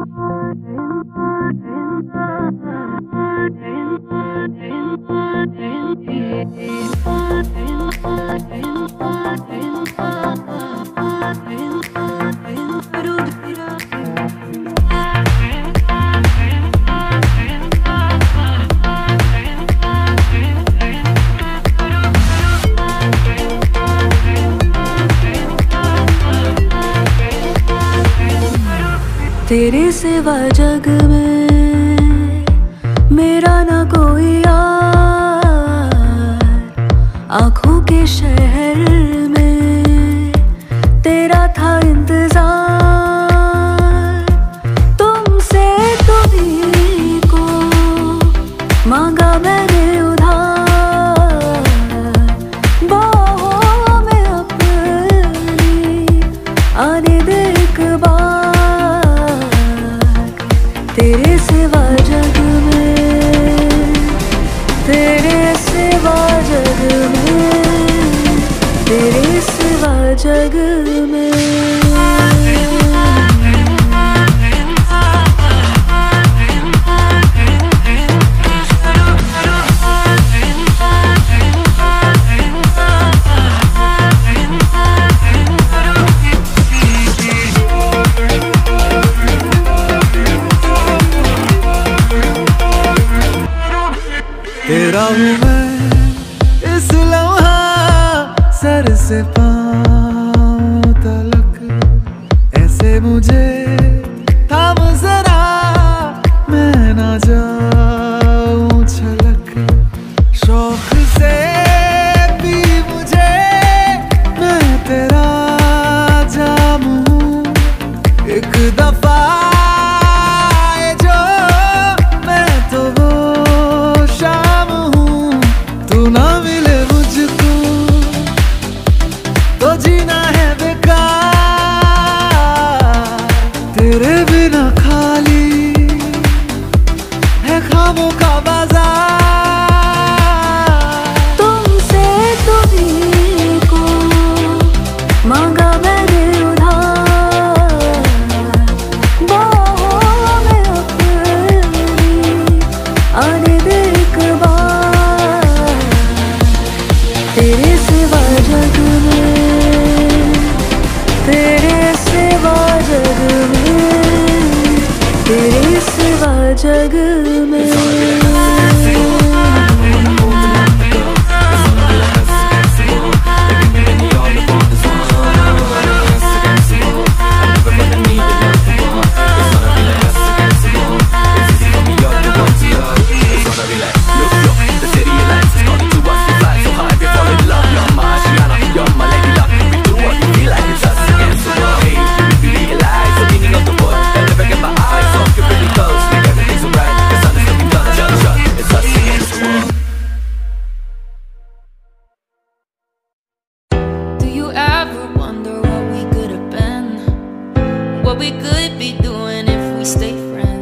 तेरे सिवा जग में मेरा ना कोई यार, आँखों के शहर में तेरा था इंतजार। तुमसे तुम्हीं को मांगा मैंने उधार, बाहों में अपनी आने दे एक बार। तेरे सिवा जग में, तेरे सिवा जग में, तेरे सिवा जग में। तेरा हूँ मैं इस लम्हा, सर से पाँव तलक। ऐसे मुझे थाम जरा, मैं ना जाऊँ छलक। शौक से भी मुझे, मैं तेरा जाम हूँ। एक दफा ना मिले मुझको तो जीना है बेकार। तेरे बिना खाली है ख्वाबों का बाजार। तुमसे तुम्हीं को मांगा मैंने उधार, बाहों में अपनी आने दे एक बार। तेरे सिवा जग में, तेरे सिवा जग में, तेरे सिवा जग में। What we could be doing if we stay friends.